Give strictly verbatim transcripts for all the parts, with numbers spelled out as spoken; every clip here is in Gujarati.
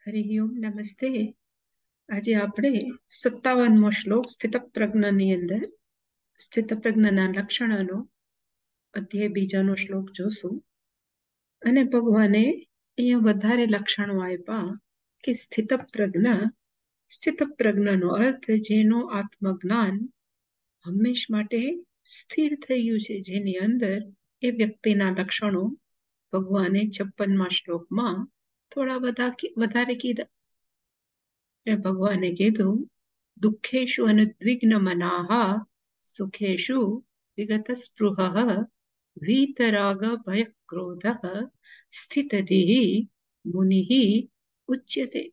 હરિ ઓમ નમસ્તે. આજે આપણે સત્તાવનમો શ્લોક સ્થિતપ્રજ્ઞની અંદર સ્થિતપ્રજ્ઞના લક્ષણોનો અધ્યાય બીજાનો શ્લોક જોશું. અને ભગવાને અહીંયા વધારે લક્ષણો આપ્યા કે સ્થિતપ્રજ્ઞ સ્થિતપ્રજ્ઞનો અર્થ જેનો આત્મજ્ઞાન હંમેશ માટે સ્થિર થયું છે, જેની અંદર એ વ્યક્તિના લક્ષણો ભગવાને છપ્પનમાં શ્લોકમાં થોડા બધા વધારે કીધા. ભગવાને કીધું, દુઃખેશુ અનુદ્વિગ્ન મનાઃ સુખેશુ વિગત સ્પૃહઃ વીતરાગ ભય ક્રોધઃ સ્થિતધિઃ મુનિઃ ઉચ્યતે.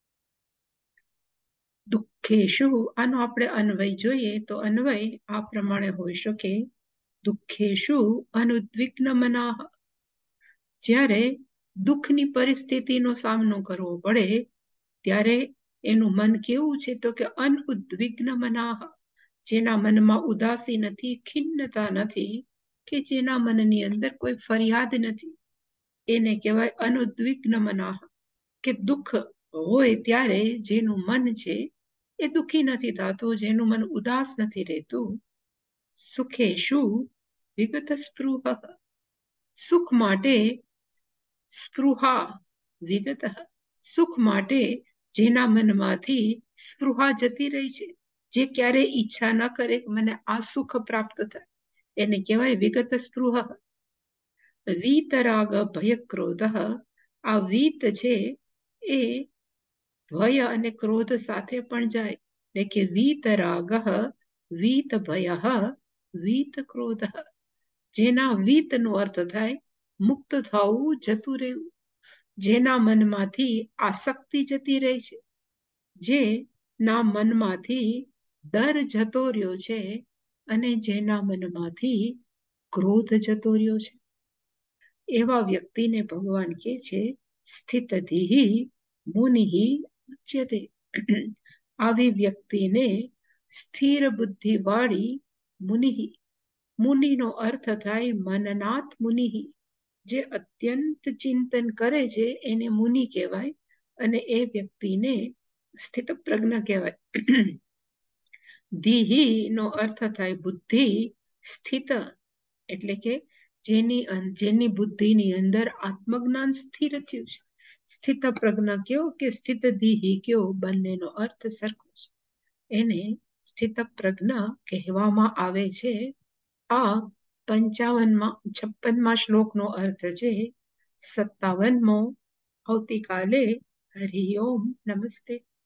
દુઃખેશુ, આનો આપણે અન્વય જોઈએ તો અન્વય આ પ્રમાણે હોઈ શકે. દુઃખેશુ અનુદ્વિગ્ન મનાઃ, જ્યારે દુઃખની પરિસ્થિતિનો સામનો કરવો પડે ત્યારે એનું મન કેવું છે તો કે અનુદ્વિગ્ન મનાઃ, જેના મનમાં ઉદાસી નથી, ખિન્નતા નથી, કે જેના મનની અંદર કોઈ ફરિયાદ નથી, એને કહેવાય અનુદ્વિગ્ન મનાઃ. કે દુઃખ હોય ત્યારે જેનું મન છે એ દુઃખી નથી થતું, જેનું મન ઉદાસ નથી રહેતું. સુખેશુ વિગત સ્પૃહઃ, સુખ માટે સ્પૃહા વિગત, સુખ માટે જેના મનમાંથી સ્પૃહા જતી રહી છે, જે ક્યારે ઈચ્છા ન કરે કે મને આ સુખ પ્રાપ્ત થાય, એને કહેવાય વિગત સ્પૃહ. વીતરાગ ભય ક્રોધ, આ વીત છે એ ભય અને ક્રોધ સાથે પણ જાય, એટલે કે વીતરાગ વીત ભય વીત ક્રોધ. જેના વીતનો અર્થ થાય મુક્ત થવું, જતું રહેવું, જેના મનમાંથી આસક્તિ જતી રહે છે, જેના મનમાંથી ડર જતો રહ્યો છે, અને જેના મનમાંથી ક્રોધ જતો રહ્યો છે, એવા વ્યક્તિને ભગવાન કહે છે સ્થિતધિઃ મુનિઃ ઉચ્યતે. આવી વ્યક્તિને સ્થિર બુદ્ધિ વાળી મુનિઃ, મુનિનો અર્થ થાય મનનાથ મુનિઃ, જે અત્યંત ચિંતન કરે છે એને મુનિ કહેવાય, અને એ વ્યક્તિને સ્થિત પ્રજ્ઞ કહેવાય. ધીહિ નો અર્થ થાય બુદ્ધિ, સ્થિત એટલે કે જેની જેની બુદ્ધિની અંદર આત્મજ્ઞાન સ્થિર થયું છે. સ્થિત પ્રજ્ઞ કયો કે સ્થિત ધીહિ કયો, બંનેનો અર્થ સરખો છે, એને સ્થિત પ્રજ્ઞ કહેવામાં આવે છે. આ પંચાવનમાં છપ્પનમાં શ્લોકનો અર્થ છે. સત્તાવનમો આવતીકાલે. હરિ ઓમ નમસ્તે.